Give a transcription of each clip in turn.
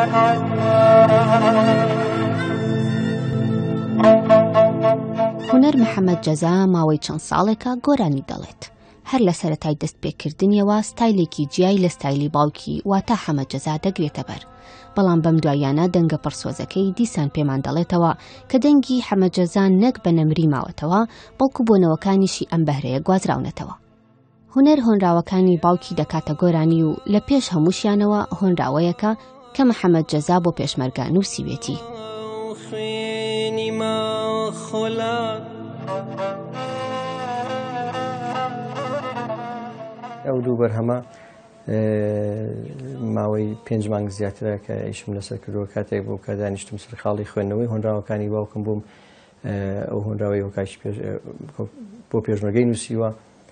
هونەر محەممەد جەزا ماوەی چەند ساڵێکە گۆرانی دەڵێت. هەر لە سەرەتای دەست پێکردنیەوە ستایلێکی جیای لە ستایلی باوکی واتە حەمەد جەزا دەگرێتە بەر. بەڵام بەم دوایانە دەنگە پڕسۆزەکەی دیسان پێمان دەڵێتەوە کە دەنگی حەمەد جەزا نەک بە نەمری ماوەتەوە بەڵکو بۆنەوەکانیشی ئەم بەهرەیە گوازراونەتەوە. هونەر هۆنراوەکانی باوکی دەکاتە گۆرانی و لە پێش هەمووشیانەوە هۆنراوەیەکە کە محەممەد جەزا بۆ پێشمەرگە نووسیوێتی. ئەو دوو بەرهەمە ماوەی 5 مانگ زیاترە کە ئیشم لەسەر کردووە کاتێک بوو کە دانیشتم سەرخاڵی خوێندنەوەی هۆنراوەکانی باوکم بووم. ئەو هۆنراوەی هۆکاشی بۆ پێشمەرگەی نووسیوە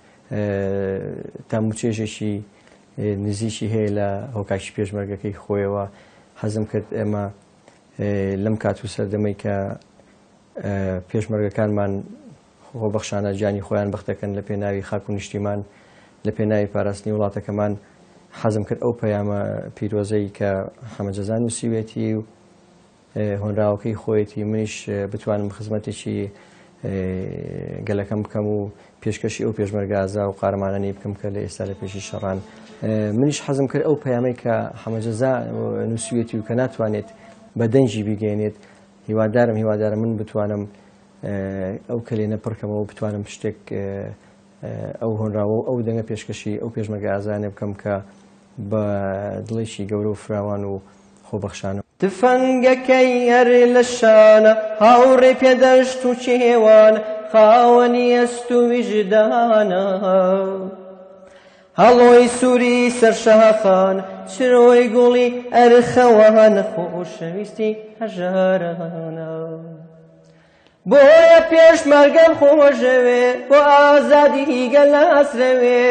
تاموچێژێکی نزیکی هەیە لە هۆکاشی پێشمەرگەکەی خۆیەوە. حەزم کرد ئێمە لەم کات و سەردەمەی کە پێشمەرگەکانمان خۆبەخشانە جانی خۆیان بەختەکەن لە پێناوی خاک و نیشتیمان لە پێناوی پاراستنی وڵاتەکەمان، حەزم کرد ئەو پەیامە پیرۆزەی کە حەمەد جەزا نووسیوێتی و هۆنراوەکەی خۆیەتی منیش بتوانم خزمەتێکی گەلەکەم بکەم و پێشکەشی ئەو پێشمەرگە ئازا و قارەمانەی بکەم کە لە ئێستا لە پێشی شەڕان. منیش حەزم کرد ئەو پەیامەی کە حەمەد جەزا نووسیوێتی و کە ناتوانێت بە دەنجی بیگەێنێت، هیوادارم من بتوانم ئەو کلێنە پڕکەمەوە و بتوانم شتێک ئەو هۆنراوە و ئەو دەنگە پێشکەشی ئەو پێشمەرگە ئازانێ بکەم کە بە دڵێکی گەورە و فراوان و خۆبەخشانە. تفەنگەکەی هەر لە شانە هاوڕێ پێدەشت و چێوانە خاوەنی ئەست و ویژدانە هەڵۆی سووری سەرشەهەخانە چرۆی گوڵی ئەرخەوانە خۆشەویستی هەژارانە بۆیە پێشمەرگەم خۆشەوێ بۆ ئازادی گەلاسرەوێ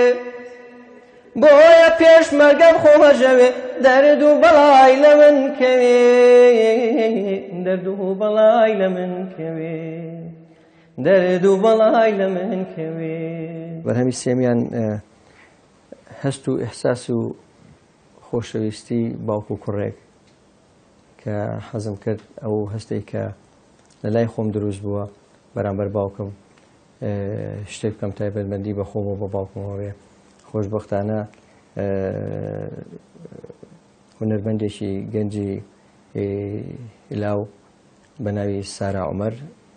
بۆیە پێشمەرگەم خۆشەوێ دەرد و بەڵای لە من کەوێ دەرد و بەڵای لە من کەوێ دەرد و بەڵای لە من کەوێ. بەرهەمی سێمیان هەست و ئیحساس و خۆشەویستی باوکو و کوڕێک کە حەزم کرد ئەو هەستەی کە لە لای خۆم دروست بووە بەرامبەر باوکم شتێک بکەم تایبەتمەندی بە خۆم و بە باوکمەوەێ. خۆشبەختانە هونەرمەندێکی گەنجی لاو بە ناوی سارا عومەر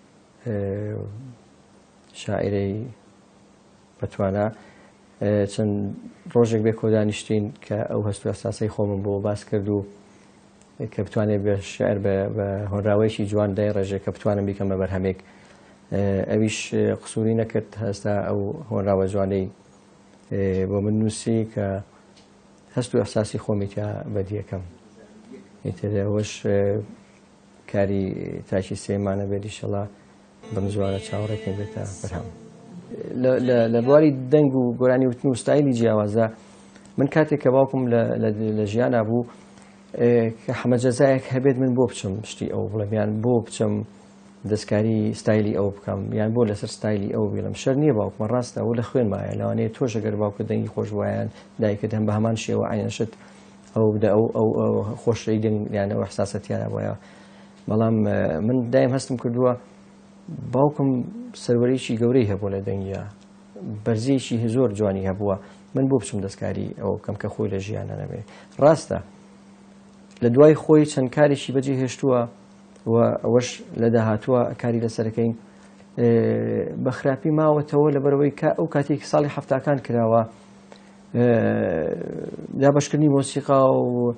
شاعیرەی بەتوانە چەند ڕۆژێک بێ کۆدانیشتین کە ئەو هەست و ئەساسەی خۆمم بۆ باس کرد و کە بتوانێت بە شعر بە هۆنراوەیەکی جوان دای ڕێژێک کە بتوانم بیکەم بە بەرهەمێک. ئەویش قسووری نەکرد هەستا ئەو هۆنراوە جوانەی بۆ من نووسی کە هەست و ئەحساسی خۆمیتیا بەدیەکەم. ئەوەش کاری تاکی سێمانە بێت ئینشەڵا بەم زوانە چاوەڕێکم بێتە بەرهەم. لە بواری دەنگ و گۆرانی وتن و ستایلی جیاوازە من کاتێک کە باوکم لە ژیانە بوو کە حەمەد جەزایەک هەبێت من بۆ بچم شتی ئەو بڵێم یان بۆ بچم دەستکاری ستایلی ئەو بکەم یان بۆ لەسەر ستایلی ئەو بێڵم شەر نییە باوکمە ڕاستە ئەو لە خوێن مایە لەوانەیە تۆش ئەگەر باوکە دەنگی خۆش وایەن دایکت هەم بە هەمان شێوە عینەشت ئەو خۆشەی دەنگ یانە ئەو ئەحساسەتیانە وایە. بەڵام من دایم هەستم کردووە باوکم سەروەریکی گەورەی هەبوو لە دەنگیە بەرزێکی زۆر جوانی هەبووە من بۆ بچم دەستکاری ئەو کەم کە خۆی لە ژیانە نەبێ. ڕاستە لە دوای خۆی چەند کارێکی بەجێ هێشتووە و ئەوەش لە داهاتووە کاری لەسەرەکەین بە خراپی ماوەتەوە لەبەرەوەی ئەو کاتێکی ساڵی هەفتاکان کراوە دابەشکردنی مۆسیقا و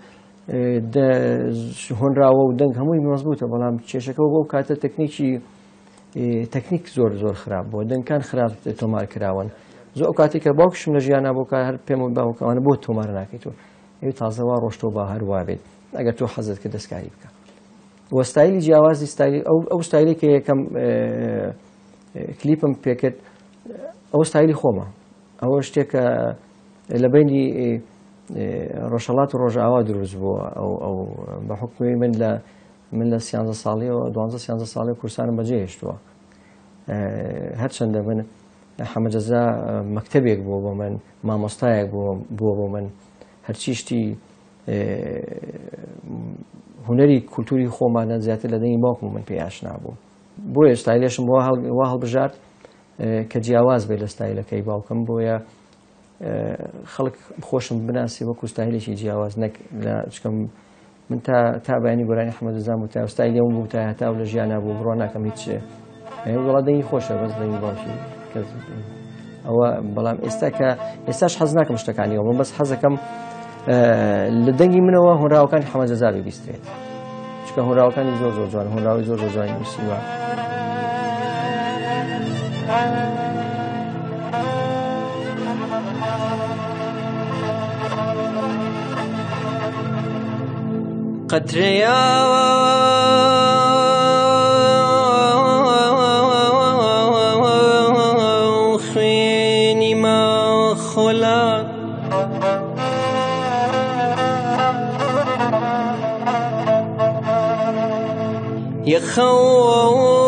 هۆنراوە و دەنگ هەمووی مەزبوطە بەڵام کێشەکە بۆ کاتە تەکنیک زۆر خراپ بۆ دەنگکان خراپ تۆمار کراون زۆر ئەو کاتێک کە باوکشم لە ژیانە بۆ کار هەر پێم باوکەوانە بۆ تۆمار ناکەیتەوە ئەوی تازەوا ڕۆشتۆ با هەروە بێت ئەگەر تۆ حەزت کە دەستکاری بکە. وە ستایلی جیاوازی ئەو ستایلی کە یەکەم کلیپم پێکرد ئەو ستایلی خۆمە ئەوە شتێکە لە بینی ڕۆژهەڵات و ڕۆژئاوا دروست بووە ئەو بە حکمی من لە 13 ساڵیەوە 12 ساڵی کورسانم بەجێ هێشتووە هەرچەندە من حەمەد جەزا مەکتەبێک بووە بۆ من مامۆستایەک بووە بۆ من هەرچی شتی هوەری کولتوری خۆمانە زیاتر لە دەنگی باوکم من پێی ئاشنا بوو بۆیە ستایلێشم وا هەڵبژارد کە جیاواز بێت لە ستایلەکەی باوکم بۆیە خەڵک خۆشم بناسی وەکو ستایلێکی جیاواز نەک چکەم من تا بەیانی گۆرانی حەمەد زام و تا ستایلێم بوو تا هەتاو لە ژیانە بوو بڕۆ ناکەم هیچ وڵا دەنگی خۆشە بەس دەنگی باوکی ئەوە بەڵام ئێستاش حەز ناکەم شتەکانیەوە من بەس حەزەکەم لە دەنگی منەوە هۆنراوەکانی حەمەد جەزابی بیسترێت چکە هۆنراوەکانی زۆر جوان هۆنراوی زۆر جوانی نووسیوە قطريا خيني ما خلا يخو